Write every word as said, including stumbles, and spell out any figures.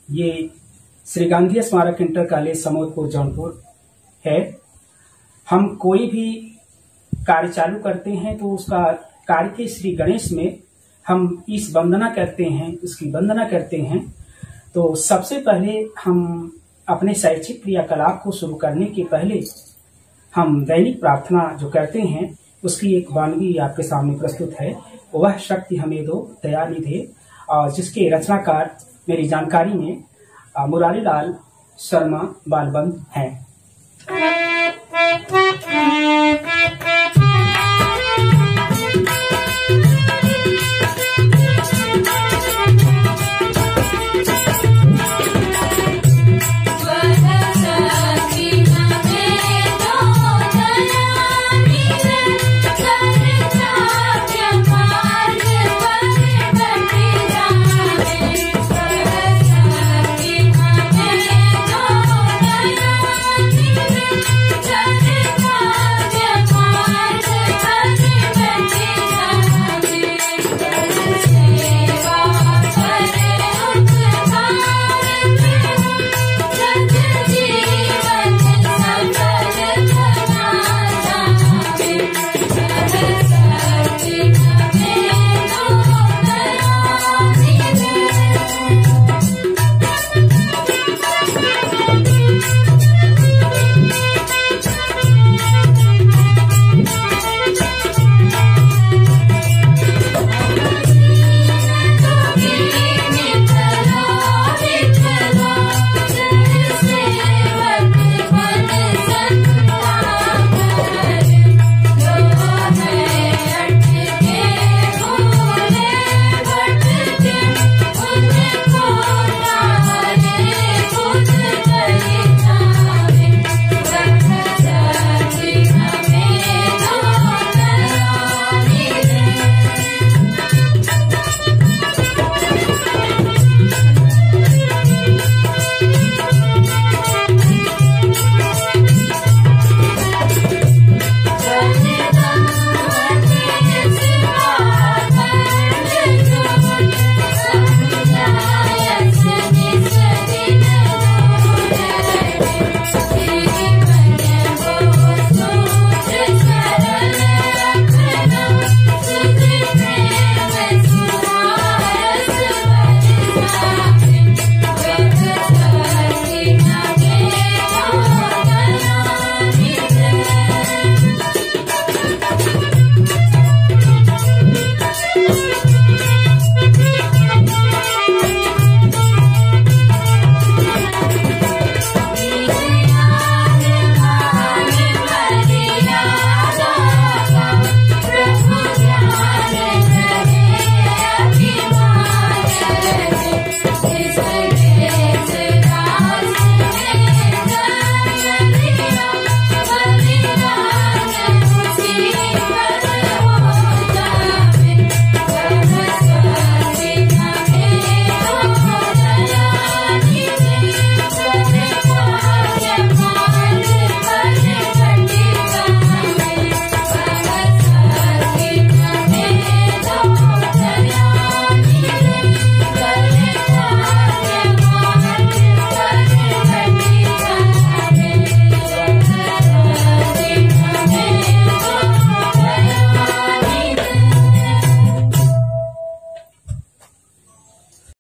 ये श्री गांधी स्मारक inter college समोदपुर Jaunpur है। हम कोई भी कार्य चालू करते हैं तो उसका कार्य के श्री गणेश में हम इस वंदना करते हैं, उसकी वंदना करते हैं। तो सबसे पहले हम अपने शैक्षिक क्रियाकलाप को शुरू करने के पहले हम दैनिक प्रार्थना जो करते हैं उसकी एक वानगी आपके सामने प्रस्तुत है। वह शक्ति हमें दो दया निधे, और जिसके रचनाकार मेरी जानकारी में मुरारी लाल शर्मा बालबंद हैं।